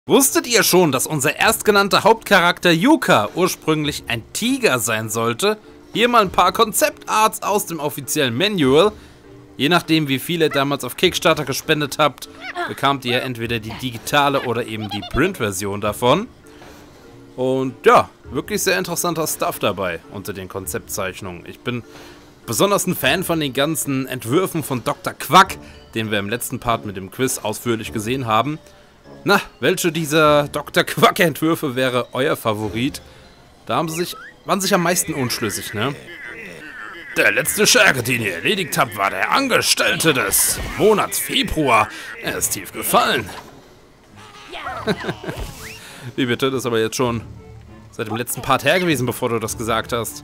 Wusstet ihr schon, dass unser erstgenannter Hauptcharakter Yuka ursprünglich ein Tiger sein sollte? Hier mal ein paar Konzeptarts aus dem offiziellen Manual. Je nachdem, wie viel ihr damals auf Kickstarter gespendet habt, bekamt ihr entweder die digitale oder eben die Print-Version davon. Und ja, wirklich sehr interessanter Stuff dabei unter den Konzeptzeichnungen. Ich bin besonders ein Fan von den ganzen Entwürfen von Dr. Quack, den wir im letzten Part mit dem Quiz ausführlich gesehen haben. Na, welche dieser Dr. Quack-Entwürfe wäre euer Favorit? Da waren sich am meisten unschlüssig, ne? Der letzte Scherge, den ihr erledigt habt, war der Angestellte des Monats Februar. Er ist tief gefallen. Wie bitte? Das ist aber jetzt schon seit dem letzten Part her gewesen, bevor du das gesagt hast.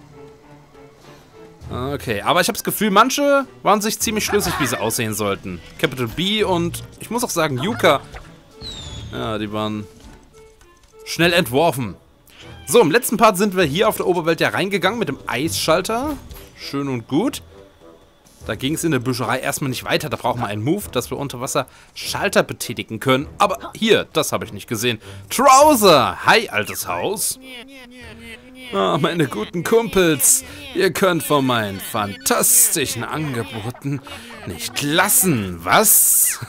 Okay, aber ich habe das Gefühl, manche waren sich ziemlich schlüssig, wie sie aussehen sollten. Capital B und ich muss auch sagen, Yuka. Ja, die waren schnell entworfen. So, im letzten Part sind wir hier auf der Oberwelt ja reingegangen mit dem Eisschalter. Schön und gut. Da ging es in der Büscherei erstmal nicht weiter. Da brauchen wir einen Move, dass wir unter Wasser Schalter betätigen können. Aber hier, das habe ich nicht gesehen. Trouser! Hi, altes Haus. Ah, meine guten Kumpels. Ihr könnt von meinen fantastischen Angeboten nicht lassen, was?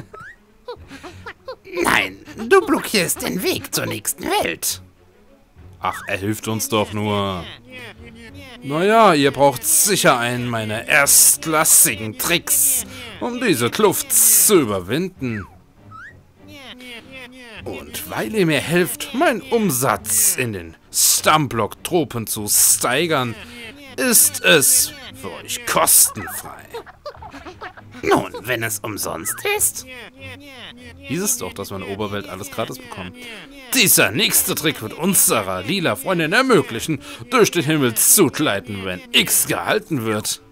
Nein, du blockierst den Weg zur nächsten Welt. Ach, er hilft uns doch nur. Naja, ihr braucht sicher einen meiner erstklassigen Tricks, um diese Kluft zu überwinden. Und weil ihr mir helft, meinen Umsatz in den Stammblock-Tropen zu steigern, ist es für euch kostenfrei. Nun, wenn es umsonst ist. Hieß es doch, dass wir in der Oberwelt alles gratis bekommen. Dieser nächste Trick wird unserer lila Freundin ermöglichen, durch den Himmel zu gleiten, wenn X gehalten wird.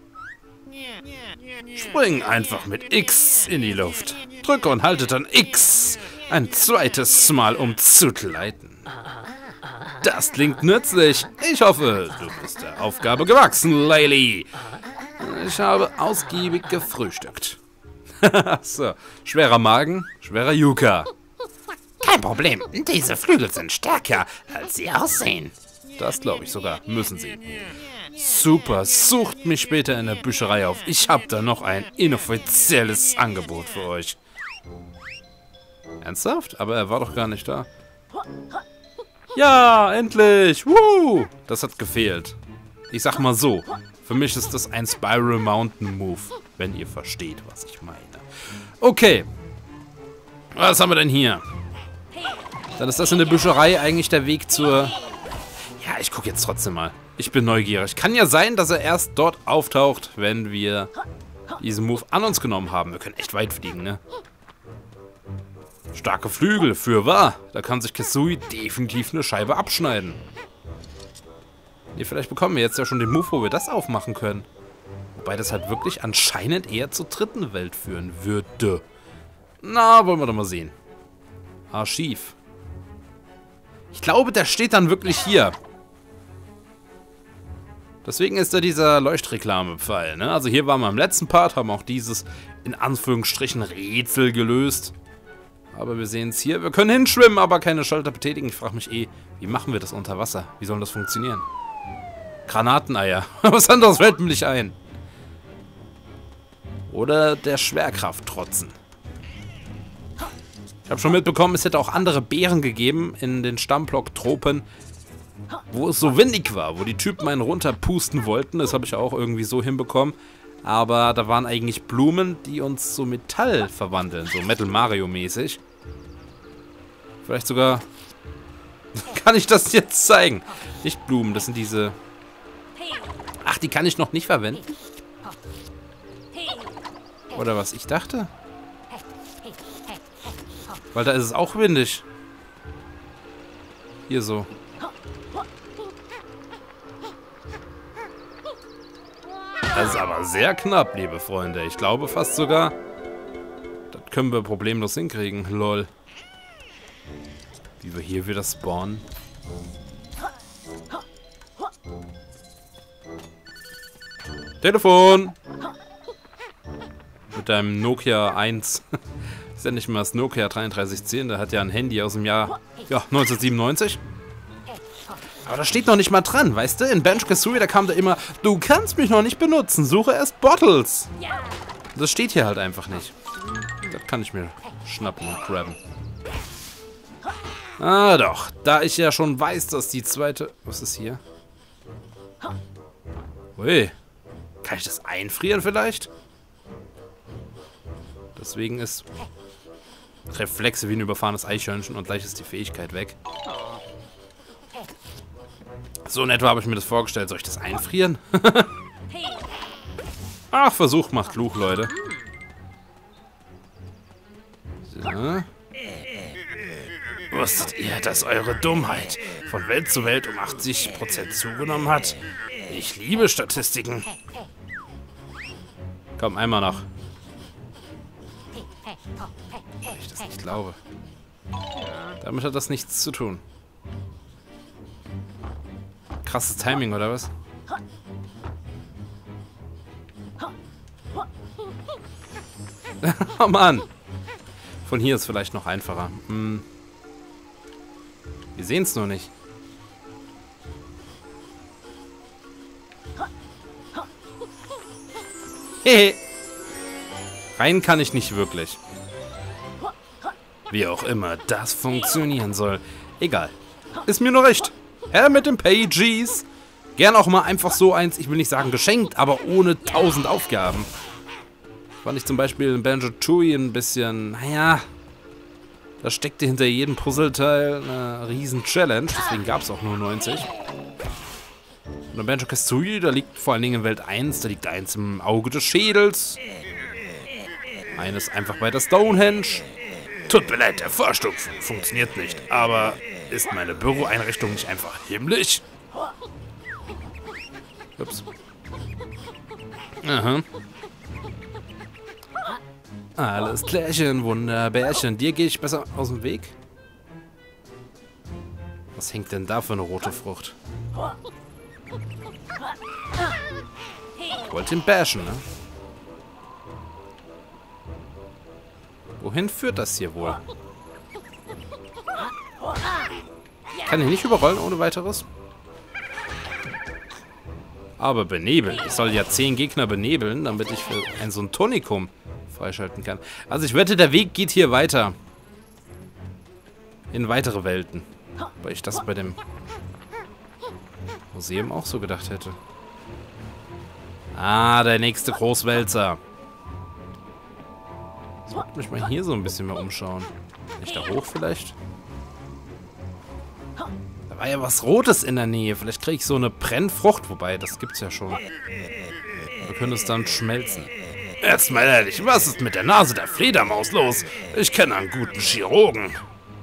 Spring einfach mit X in die Luft. Drücke und halte dann X ein zweites Mal, um zu gleiten. Das klingt nützlich. Ich hoffe, du bist der Aufgabe gewachsen, Laylee. Ich habe ausgiebig gefrühstückt. So, schwerer Magen, schwerer Yuka. Kein Problem, diese Flügel sind stärker, als sie aussehen. Das glaube ich sogar, müssen sie. Super, sucht mich später in der Bücherei auf. Ich habe da noch ein inoffizielles Angebot für euch. Ernsthaft? Aber er war doch gar nicht da. Ja, endlich! Woo! Das hat gefehlt. Ich sag mal so, für mich ist das ein Spiral Mountain Move, wenn ihr versteht, was ich meine. Okay. Was haben wir denn hier? Dann ist das in der Bücherei eigentlich der Weg zur... Ja, ich gucke jetzt trotzdem mal. Ich bin neugierig. Kann ja sein, dass er erst dort auftaucht, wenn wir diesen Move an uns genommen haben. Wir können echt weit fliegen, ne? Starke Flügel, fürwahr. Da kann sich Kisui definitiv eine Scheibe abschneiden. Nee, vielleicht bekommen wir jetzt ja schon den Move, wo wir das aufmachen können. Wobei das halt wirklich anscheinend eher zur dritten Welt führen würde. Na, wollen wir doch mal sehen. Archiv. Ich glaube, der steht dann wirklich hier. Deswegen ist da dieser Leuchtreklamepfeil, ne? Also hier waren wir im letzten Part, haben auch dieses, in Anführungsstrichen, Rätsel gelöst. Aber wir sehen es hier. Wir können hinschwimmen, aber keine Schalter betätigen. Ich frage mich wie machen wir das unter Wasser? Wie soll das funktionieren? Granateneier. Was anderes fällt mir nicht ein. Oder der Schwerkraft trotzen. Ich habe schon mitbekommen, es hätte auch andere Bären gegeben in den Stammblock-Tropen, wo es so windig war, wo die Typen einen runterpusten wollten. Das habe ich auch irgendwie so hinbekommen. Aber da waren eigentlich Blumen, die uns zu Metall verwandeln, so Metal Mario mäßig. Vielleicht sogar... Kann ich das jetzt zeigen? Nicht Blumen, das sind diese... Ach, die kann ich noch nicht verwenden? Oder was ich dachte? Weil da ist es auch windig. Hier so. Das ist aber sehr knapp, liebe Freunde. Ich glaube fast sogar, das können wir problemlos hinkriegen. Lol. Wie wir hier wieder spawnen. Telefon! Mit deinem Nokia 1. Ist ja nicht mehr das Nokia 3310, der hat ja ein Handy aus dem Jahr 1997. Aber da steht noch nicht mal dran, weißt du? In Banjo-Kazooie, da kam da immer, du kannst mich noch nicht benutzen, suche erst Bottles. Das steht hier halt einfach nicht. Das kann ich mir schnappen und grabben. Ah doch, da ich ja schon weiß, dass die zweite... Was ist hier? Ui, kann ich das einfrieren vielleicht? Deswegen ist Reflexe wie ein überfahrenes Eichhörnchen und gleich ist die Fähigkeit weg. So in etwa habe ich mir das vorgestellt. Soll ich das einfrieren? Ach, Versuch macht klug, Leute. So. Wusstet ihr, dass eure Dummheit von Welt zu Welt um 80% zugenommen hat? Ich liebe Statistiken. Komm, einmal noch. Weil ich das nicht glaube. Damit hat das nichts zu tun. Krasses Timing, oder was? Oh Mann! Von hier ist vielleicht noch einfacher. Wir sehen es nur nicht. Hehe. Rein kann ich nicht wirklich. Wie auch immer das funktionieren soll. Egal. Ist mir nur recht. Herr mit den Pages. Gern auch mal einfach so eins, ich will nicht sagen geschenkt, aber ohne 1000 Aufgaben. Fand ich zum Beispiel in Banjo-Tooie ein bisschen, naja, da steckte hinter jedem Puzzleteil eine riesen Challenge, deswegen gab es auch nur 90. Und in Banjo-Kazooie, da liegt vor allen Dingen in Welt 1, da liegt eins im Auge des Schädels. Eines einfach bei der Stonehenge. Tut mir leid, der Fahrstuhl funktioniert nicht, aber ist meine Büroeinrichtung nicht einfach himmlisch? Ups. Aha. Alles klärchen, Wunderbärchen. Dir gehe ich besser aus dem Weg. Was hängt denn da für eine rote Frucht? Ich wollte ihn bashen, ne? Wohin führt das hier wohl? Kann ich nicht überrollen ohne weiteres? Aber benebeln. Ich soll ja 10 Gegner benebeln, damit ich für so ein Tonikum freischalten kann. Also ich wette, der Weg geht hier weiter. In weitere Welten. Weil ich das bei dem Museum auch so gedacht hätte. Ah, der nächste Großwälzer. Sollte mich mal hier so ein bisschen mehr umschauen. Kann ich da hoch vielleicht? Da war ja was Rotes in der Nähe. Vielleicht kriege ich so eine Brennfrucht. Wobei, das gibt's ja schon. Wir können es dann schmelzen. Jetzt mal ehrlich, was ist mit der Nase der Fledermaus los? Ich kenne einen guten Chirurgen.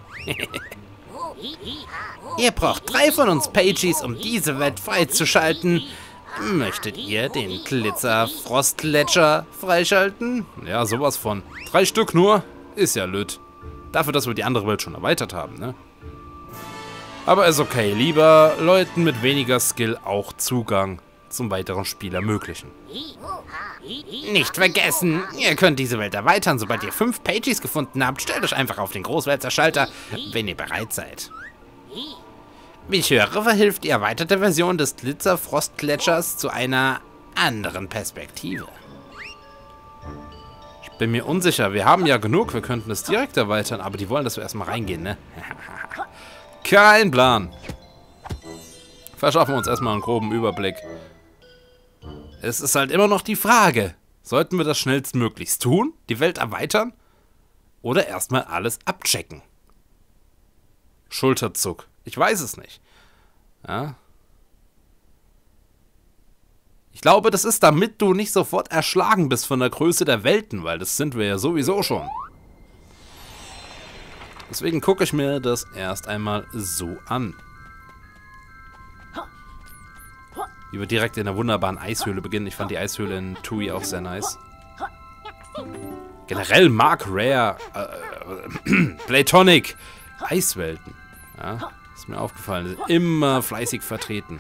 Ihr braucht 3 von uns Pages, um diese Welt freizuschalten. Möchtet ihr den Glitzer-Frostgletscher freischalten? Ja, sowas von. 3 Stück nur? Ist ja lütt. Dafür, dass wir die andere Welt schon erweitert haben, ne? Aber ist okay. Lieber Leuten mit weniger Skill auch Zugang zum weiteren Spiel ermöglichen. Nicht vergessen, ihr könnt diese Welt erweitern. Sobald ihr 5 Pages gefunden habt, stellt euch einfach auf den Großwälzer-Schalter, wenn ihr bereit seid. Wie ich höre, verhilft die erweiterte Version des Glitzer-Frostgletschers zu einer anderen Perspektive. Ich bin mir unsicher. Wir haben ja genug. Wir könnten es direkt erweitern, aber die wollen, dass wir erstmal reingehen, ne? Kein Plan. Verschaffen wir uns erstmal einen groben Überblick. Es ist halt immer noch die Frage, sollten wir das schnellstmöglichst tun? Die Welt erweitern? Oder erstmal alles abchecken? Schulterzuck. Ich weiß es nicht. Ja. Ich glaube, das ist, damit du nicht sofort erschlagen bist von der Größe der Welten, weil das sind wir ja sowieso schon. Deswegen gucke ich mir das erst einmal so an. Wie wir direkt in der wunderbaren Eishöhle beginnen. Ich fand die Eishöhle in Tooie auch sehr nice. Generell mag Rare Playtonic Eiswelten. Ja, ist mir aufgefallen. Sind immer fleißig vertreten.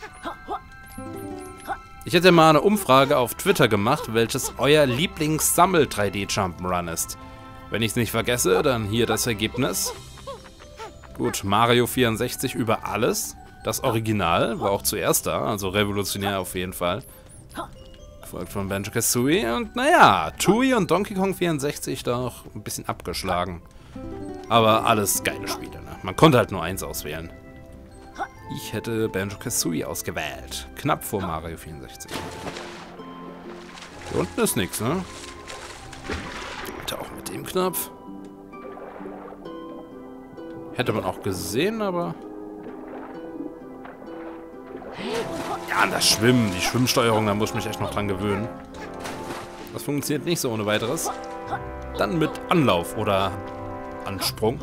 Ich hätte mal eine Umfrage auf Twitter gemacht, welches euer Lieblings-Sammel-3D-Jump'n'Run ist. Wenn ich es nicht vergesse, dann hier das Ergebnis. Gut, Mario 64 über alles. Das Original war auch zuerst da, also revolutionär auf jeden Fall. Gefolgt von Banjo-Kazooie und naja, Tooie und Donkey Kong 64 doch ein bisschen abgeschlagen. Aber alles geile Spiele, ne? Man konnte halt nur eins auswählen. Ich hätte Banjo-Kazooie ausgewählt. Knapp vor Mario 64. Hier unten ist nichts, ne? Auch mit dem Knopf. Hätte man auch gesehen, aber... Ja, und das Schwimmen, die Schwimmsteuerung, da muss ich mich echt noch dran gewöhnen. Das funktioniert nicht so ohne weiteres. Dann mit Anlauf oder Ansprung.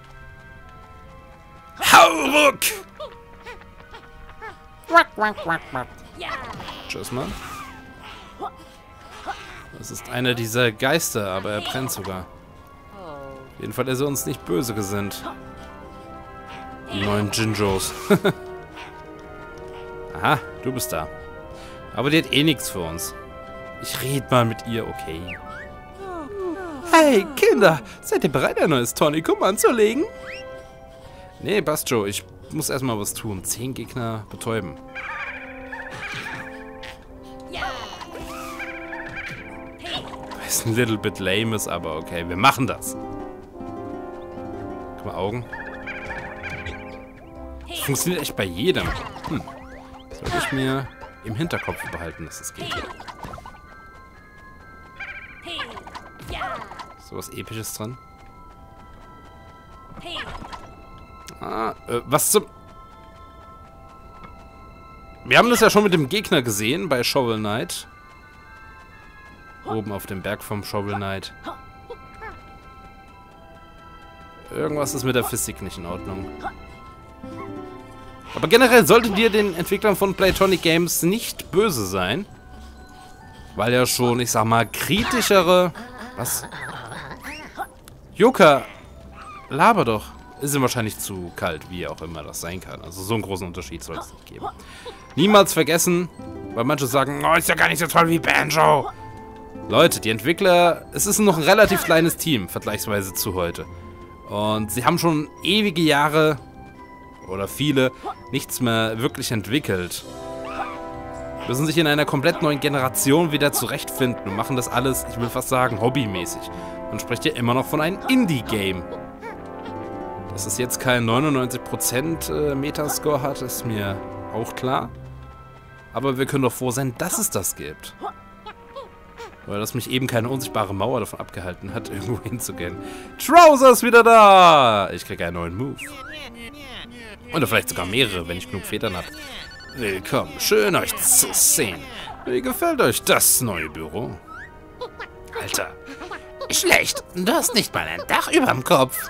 Hauruck! Tschüss, Mann. Das ist einer dieser Geister, aber er brennt sogar. Auf jeden Fall ist er uns nicht böse gesinnt. Die neuen Jinjos. Aha, du bist da. Aber die hat eh nichts für uns. Ich rede mal mit ihr, okay. Hey, Kinder! Seid ihr bereit, ein neues Tonikum anzulegen? Nee, passt, Joe. Ich muss erstmal was tun. 10 Gegner betäuben. Ist ein little bit lame ist, aber okay. Wir machen das. Guck mal, Augen. Das funktioniert echt bei jedem. Sollte ich mir im Hinterkopf behalten, dass es geht. So was Episches dran. Was zum... Wir haben das ja schon mit dem Gegner gesehen bei Shovel Knight. Oben auf dem Berg vom Shovel Knight. Irgendwas ist mit der Physik nicht in Ordnung. Aber generell solltet ihr den Entwicklern von Playtonic Games nicht böse sein. Weil ja schon, ich sag mal, kritischere... Was? Yuka, laber doch. Ist ihm wahrscheinlich zu kalt, wie auch immer das sein kann. Also so einen großen Unterschied soll es nicht geben. Niemals vergessen, weil manche sagen, oh, ist ja gar nicht so toll wie Banjo. Leute, die Entwickler, es ist noch ein relativ kleines Team, vergleichsweise zu heute. Und sie haben schon ewige Jahre, oder viele, nichts mehr wirklich entwickelt. Müssen sich in einer komplett neuen Generation wieder zurechtfinden und machen das alles, ich will fast sagen, hobbymäßig. Man spricht ja immer noch von einem Indie-Game. Dass es jetzt keinen 99% Metascore hat, ist mir auch klar. Aber wir können doch froh sein, dass es das gibt. Weil das mich eben keine unsichtbare Mauer davon abgehalten hat, irgendwo hinzugehen. Trowser ist wieder da! Ich kriege einen neuen Move. Oder vielleicht sogar mehrere, wenn ich genug Federn habe. Willkommen, schön euch zu sehen. Wie gefällt euch das neue Büro? Alter, schlecht. Du hast nicht mal ein Dach überm Kopf.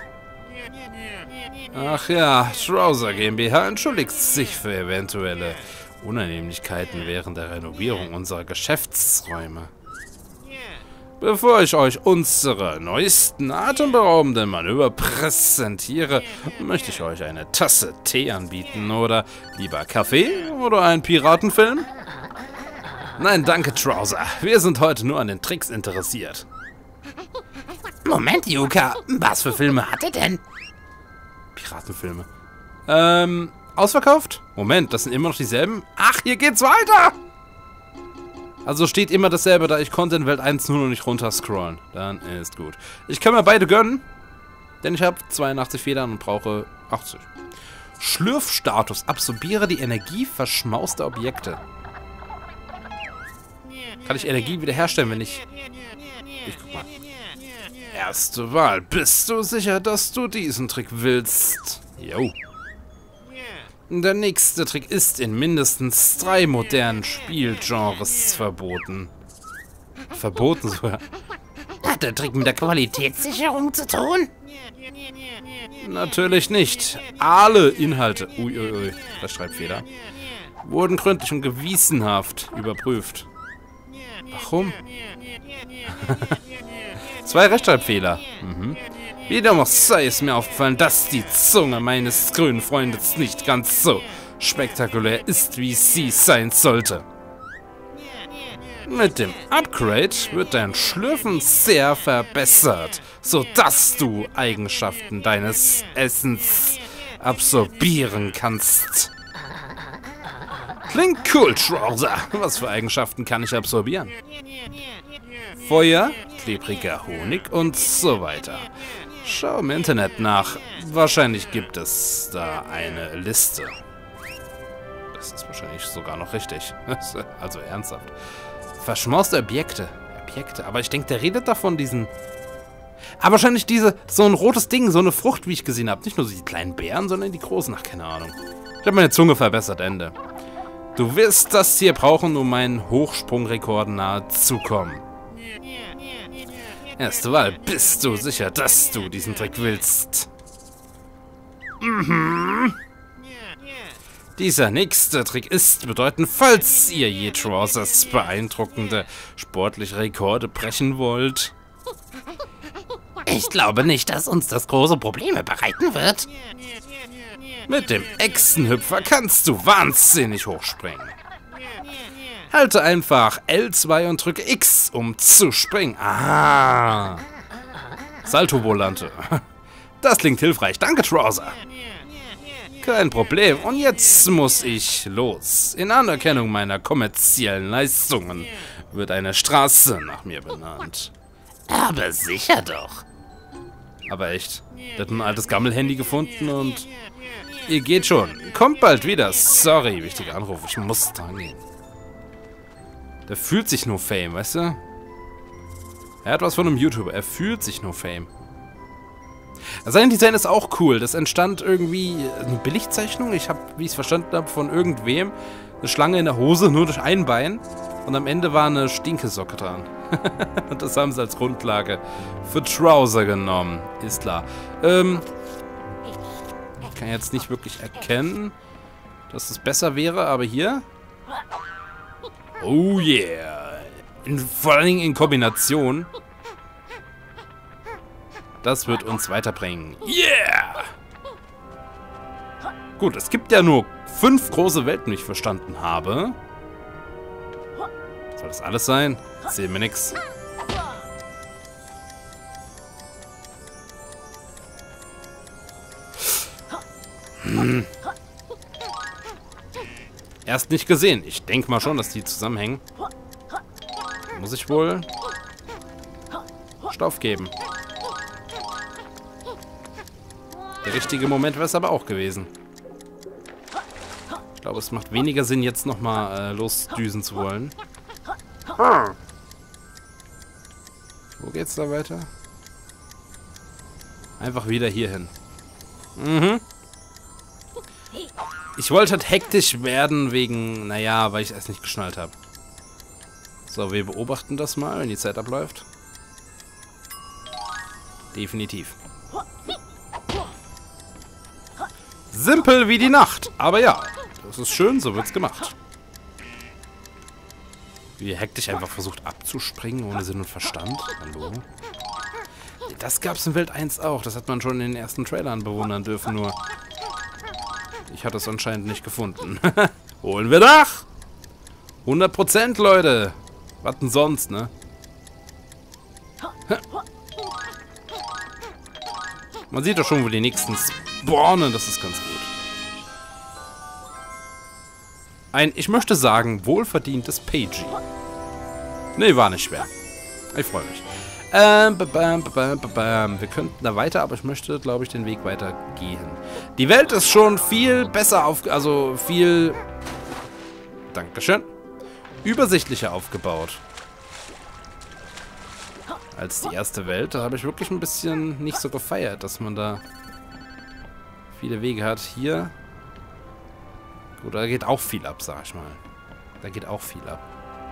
Ach ja, Trowser GmbH entschuldigt sich für eventuelle Unannehmlichkeiten während der Renovierung unserer Geschäftsräume. Bevor ich euch unsere neuesten atemberaubenden Manöver präsentiere, möchte ich euch eine Tasse Tee anbieten oder lieber Kaffee oder einen Piratenfilm? Nein, danke, Trowser. Wir sind heute nur an den Tricks interessiert. Moment, Yuka. Was für Filme hat er denn? Piratenfilme. Ausverkauft? Moment, das sind immer noch dieselben? Ach, hier geht's weiter! Also steht immer dasselbe, da ich konnte in Welt 1 nur noch nicht runterscrollen. Dann ist gut. Ich kann mir beide gönnen, denn ich habe 82 Federn und brauche 80. Schlürfstatus. Absorbiere die Energie verschmauster Objekte. Kann ich Energie wiederherstellen, wenn ich... Ich guck mal. Erste Wahl. Bist du sicher, dass du diesen Trick willst? Jo. Der nächste Trick ist in mindestens 3 modernen Spielgenres verboten. Verboten sogar. Hat der Trick mit der Qualitätssicherung zu tun? Natürlich nicht. Alle Inhalte, uiuiui, Rechtschreibfehler, wurden gründlich und gewissenhaft überprüft. Warum? 2 Rechtschreibfehler. Wie dem auch sei, ist mir aufgefallen, dass die Zunge meines grünen Freundes nicht ganz so spektakulär ist, wie sie sein sollte. Mit dem Upgrade wird dein Schlürfen sehr verbessert, sodass du Eigenschaften deines Essens absorbieren kannst. Klingt cool, Trowser. Was für Eigenschaften kann ich absorbieren? Feuer, klebriger Honig und so weiter. Schau im Internet nach. Wahrscheinlich gibt es da eine Liste. Das ist wahrscheinlich sogar noch richtig. Also ernsthaft. Verschmauste Objekte. Aber ich denke, der redet davon diesen... Aber wahrscheinlich so ein rotes Ding, so eine Frucht, wie ich gesehen habe. Nicht nur die kleinen Beeren, sondern die großen. Ach, keine Ahnung. Ich habe meine Zunge verbessert, Ende. Du wirst das hier brauchen, um meinen Hochsprungrekorden nahe zu kommen. Erste Wahl, bist du sicher, dass du diesen Trick willst? Mhm. Dieser nächste Trick ist bedeutend, falls ihr je Trowsers beeindruckende sportliche Rekorde brechen wollt. Ich glaube nicht, dass uns das große Probleme bereiten wird. Mit dem Echsenhüpfer kannst du wahnsinnig hochspringen. Halte einfach L2 und drücke X, um zu springen. Ah. Salto-Volante. Das klingt hilfreich. Danke, Trowser. Kein Problem. Und jetzt muss ich los. In Anerkennung meiner kommerziellen Leistungen wird eine Straße nach mir benannt. Aber sicher doch. Aber echt. Der hat ein altes Gammelhandy gefunden und... Ihr geht schon. Kommt bald wieder. Sorry, wichtiger Anruf. Ich muss dran gehen. Der fühlt sich nur Fame, weißt du? Er hat was von einem YouTuber. Er fühlt sich nur Fame. Sein Design ist auch cool. Das entstand irgendwie eine Billigzeichnung. Ich habe, wie ich es verstanden habe, von irgendwem eine Schlange in der Hose, nur durch ein Bein. Und am Ende war eine Stinkesocke dran. Und das haben sie als Grundlage für Trowser genommen. Ist klar. Ich kann jetzt nicht wirklich erkennen, dass es besser wäre, aber hier... Oh yeah. Vor allen Dingen in Kombination. Das wird uns weiterbringen. Yeah! Gut, es gibt ja nur 5 große Welten, wie ich verstanden habe. Soll das alles sein? Sehen wir nix. Erst nicht gesehen. Ich denke mal schon, dass die zusammenhängen. Muss ich wohl Stoff geben. Der richtige Moment wäre es aber auch gewesen. Ich glaube, es macht weniger Sinn, jetzt nochmal losdüsen zu wollen. Wo geht's da weiter? Einfach wieder hier hin. Mhm. Ich wollte halt hektisch werden wegen, naja, weil ich es nicht geschnallt habe. So, wir beobachten das mal, wenn die Zeit abläuft. Definitiv. Simpel wie die Nacht. Aber ja, das ist schön, so wird's gemacht. Wie hektisch einfach versucht abzuspringen, ohne Sinn und Verstand. Hallo? Das gab's in Welt 1 auch. Das hat man schon in den ersten Trailern bewundern dürfen, nur... Ich hatte es anscheinend nicht gefunden. Holen wir nach! 100%, Leute! Was denn sonst, ne? Man sieht doch schon, wo die nächsten spawnen. Das ist ganz gut. Ein, ich möchte sagen, wohlverdientes Pagey. Nee, war nicht schwer. Ich freue mich. Wir könnten da weiter, aber ich möchte, glaube ich, den Weg weitergehen. Die Welt ist schon viel besser also viel... Dankeschön. Übersichtlicher aufgebaut. Als die erste Welt. Da habe ich wirklich ein bisschen nicht so gefeiert, dass man da viele Wege hat. Hier... Gut, da geht auch viel ab, sag ich mal. Da geht auch viel ab.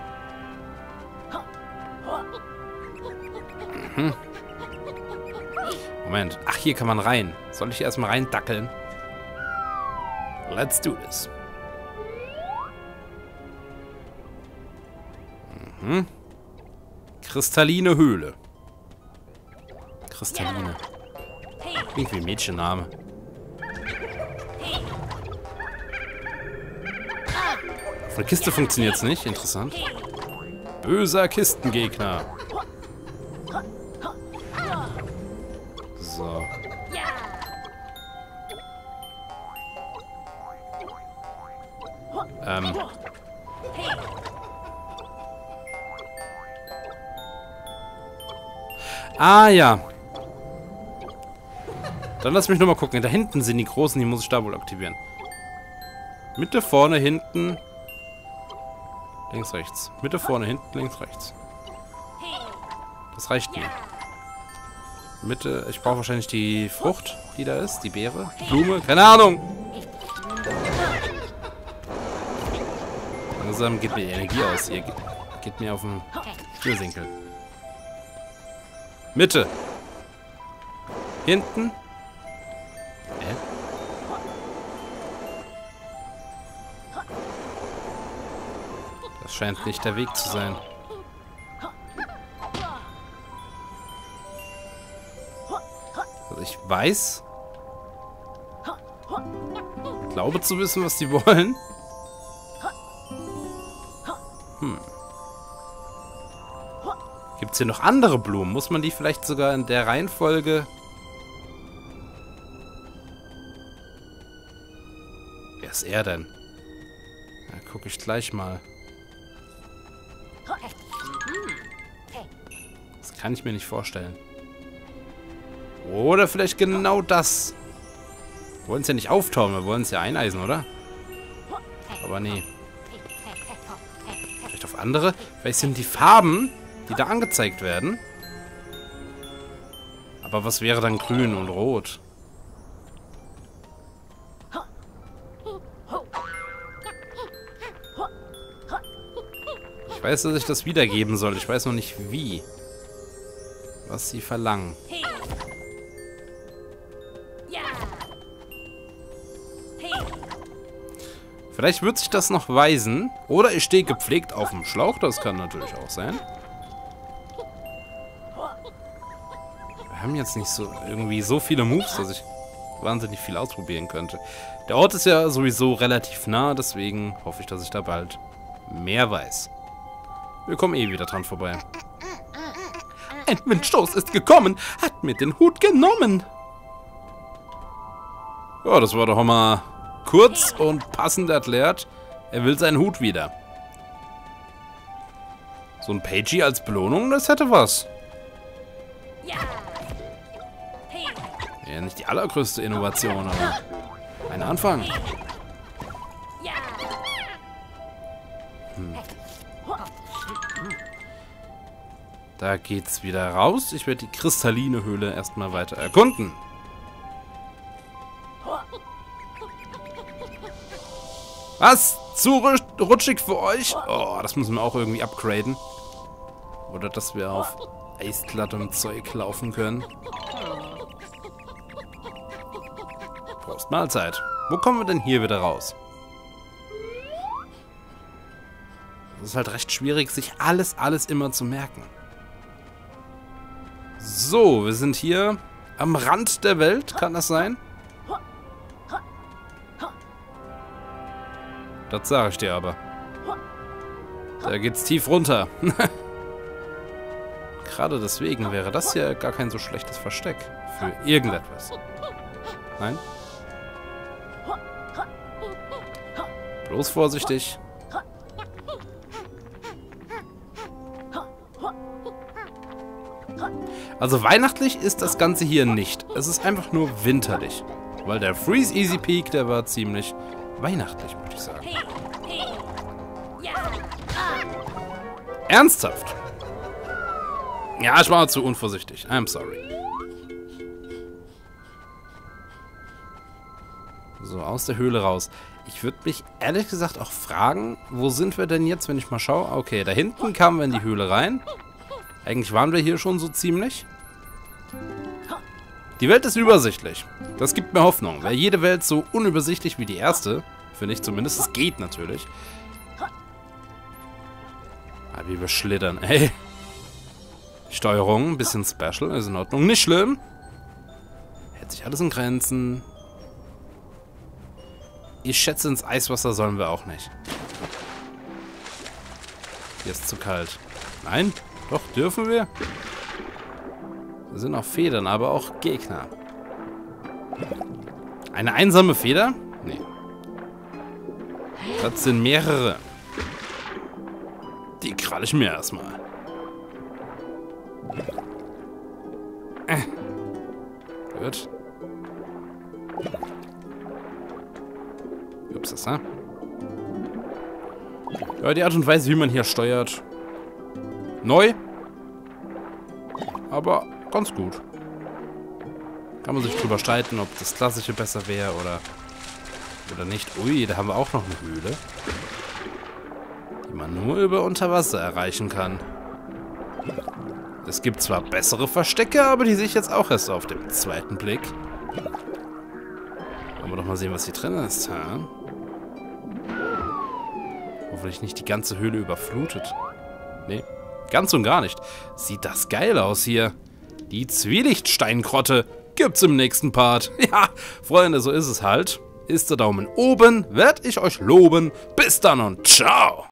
Mhm. Moment. Ach, hier kann man rein. Soll ich hier erstmal reindackeln? Let's do this. Mhm. Kristalline Höhle. Kristalline. Klingt wie ein Mädchenname. Auf der Kiste funktioniert es nicht. Interessant. Böser Kistengegner. So. Ah, ja. Dann lass mich nur mal gucken. Da hinten sind die großen, die muss ich da wohl aktivieren. Mitte, vorne, hinten. Links, rechts. Mitte, vorne, hinten, links, rechts. Das reicht mir. Mitte, ich brauche wahrscheinlich die Frucht, die da ist. Die Beere, die Blume, keine Ahnung. Langsam geht mir die Energie aus hier. Geht mir auf den Schnürsenkel. Mitte. Hinten. Das scheint nicht der Weg zu sein. Also ich weiß. Glaube zu wissen, was die wollen. Gibt es hier noch andere Blumen? Muss man die vielleicht sogar in der Reihenfolge... Wer ist er denn? Ja, gucke ich gleich mal. Das kann ich mir nicht vorstellen. Oder vielleicht genau das. Wir wollen es ja nicht auftauen, wir wollen es ja eineisen, oder? Aber nee. Vielleicht auf andere? Vielleicht sind die Farben, die da angezeigt werden. Aber was wäre dann grün und rot? Ich weiß, dass ich das wiedergeben soll. Ich weiß noch nicht wie. Was sie verlangen. Vielleicht wird sich das noch weisen. Oder ich stehe gepflegt auf dem Schlauch. Das kann natürlich auch sein. Wir haben jetzt nicht so irgendwie so viele Moves, dass ich wahnsinnig viel ausprobieren könnte. Der Ort ist ja sowieso relativ nah. Deswegen hoffe ich, dass ich da bald mehr weiß. Wir kommen eh wieder dran vorbei. Ein Windstoß ist gekommen, hat mir den Hut genommen. Ja, das war doch mal kurz und passend erklärt. Er will seinen Hut wieder. So ein Pagey als Belohnung, das hätte was. Ja, nicht die allergrößte Innovation, aber ein Anfang. Da geht's wieder raus. Ich werde die kristalline Höhle erstmal weiter erkunden. Was? Zu rutschig für euch? Oh, das müssen wir auch irgendwie upgraden. Oder dass wir auf eisglattem Zeug laufen können. Prost, Mahlzeit. Wo kommen wir denn hier wieder raus? Es ist halt recht schwierig, sich alles immer zu merken. So, wir sind hier am Rand der Welt, kann das sein? Das sage ich dir aber. Da geht's tief runter. Gerade deswegen wäre das hier gar kein so schlechtes Versteck für irgendetwas. Nein? Bloß vorsichtig. Also weihnachtlich ist das Ganze hier nicht. Es ist einfach nur winterlich. Weil der Freeze Easy Peak, der war ziemlich weihnachtlich, würde ich sagen. Ernsthaft? Ja, ich war zu unvorsichtig. I'm sorry. So, aus der Höhle raus. Ich würde mich ehrlich gesagt auch fragen, wo sind wir denn jetzt, wenn ich mal schaue? Okay, da hinten kamen wir in die Höhle rein. Eigentlich waren wir hier schon so ziemlich. Die Welt ist übersichtlich. Das gibt mir Hoffnung. Wäre jede Welt so unübersichtlich wie die erste, finde ich zumindest, es geht natürlich. Aber wie wir schlittern, ey. Steuerung, ein bisschen special, ist in Ordnung. Nicht schlimm. Hält sich alles in Grenzen. Ich schätze, ins Eiswasser sollen wir auch nicht. Hier ist zu kalt. Nein? Doch, dürfen wir? Da sind auch Federn, aber auch Gegner. Eine einsame Feder? Nee. Das sind mehrere. Die kralle ich mir erstmal. Gut. Ups, das, ne? Ja, die Art und Weise, wie man hier steuert. Neu. Aber ganz gut. Kann man sich drüber streiten, ob das Klassische besser wäre oder nicht. Ui, da haben wir auch noch eine Höhle. Die man nur über Unterwasser erreichen kann. Es gibt zwar bessere Verstecke, aber die sehe ich jetzt auch erst auf dem zweiten Blick. Wollen wir doch mal sehen, was hier drin ist. Ha? Hoffentlich nicht die ganze Höhle überflutet. Nee, ganz und gar nicht. Sieht das geil aus hier. Die Zwielichtsteingrotte gibt's im nächsten Part. Ja, Freunde, so ist es halt. Ist der Daumen oben, werd ich euch loben. Bis dann und ciao.